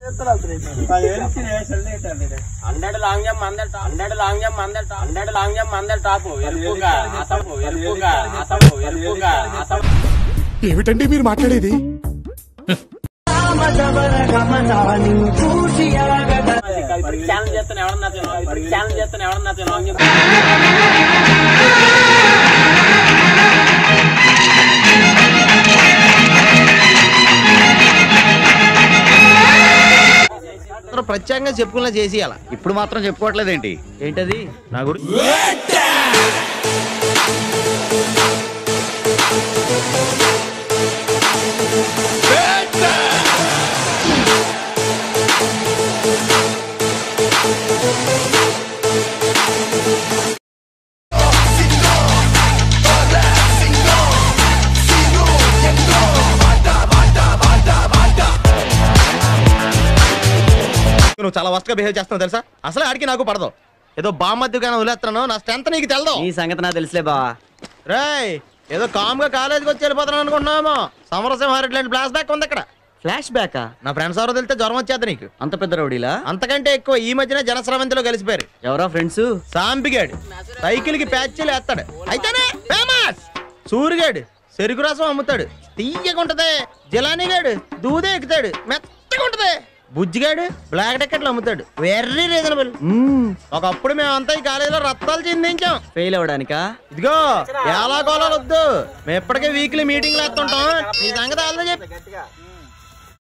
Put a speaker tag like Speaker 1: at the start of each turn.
Speaker 1: ఏమిటండి మీరు మాట్లాడేది?
Speaker 2: ప్రత్యేకంగా చెప్పుకున్నా చేసేయాల.
Speaker 3: ఇప్పుడు మాత్రం చెప్పుకోవట్లేదేంటి?
Speaker 2: ఏంటది? నా గురించి నువ్వు చాలా వర్స్ట్ గా బిహేవ్ చేస్తున్నావు తెలుసా. అసలు ఆడికి నాకు పడదు. ఏదో బామ్మద్దుగానే వదిలేస్తున్నాను. నా స్ట్రెంత్ నీకు తెలదు.
Speaker 3: ఈ సంగతి నాకు తెలుసులే బావా.
Speaker 2: రేయ్ ఏదో కామ్ గా కాలేజీకి వచ్చి వెళ్ళిపోతున్నాను అనుకుంటున్నామో. సమరసింహారెడ్డి లాంటి ఫ్లాష్ బ్యాక్ ఉంది అక్కడ.
Speaker 3: ఫ్లాష్ బ్యాకా?
Speaker 2: నా ఫ్రెండ్స్ ఎవరో తెలితే జ్వరం వచ్చేది నీకు.
Speaker 3: అంత పెద్ద రౌడీలా?
Speaker 2: అంతకంటే ఎక్కువ. ఈ మధ్యన జనస్రవంతిలో కలిసిపోయారు.
Speaker 3: ఎవరో ఫ్రెండ్స్?
Speaker 2: సాంపిగాడు సైకిల్ కి ప్యాచ్లు వేస్తాడు. అయితేనే ఫేమస్. సూరిగాడు చెరుకు రసం అమ్ముతాడు. తీయగుంటది. జిలానీగాడు దూదే ఎక్కుతాడు. మెత్తగా ఉంటది. బుజ్జిగాడు బ్లాక్ టికెట్లు అమ్ముతాడు. Very reasonable. ఒకప్పుడు మేమంతా ఈ కాలేజీలో రత్తాలు చిందించాం.
Speaker 3: ఫెయిల్ అవడానికా?
Speaker 2: ఇదిగో ఎలా గోళాలు వద్దు. మేము ఎప్పటికే వీక్లీ మీటింగ్లు వేస్తుంటాం. నీ సంగతి ఆల్రెడీ చెప్పి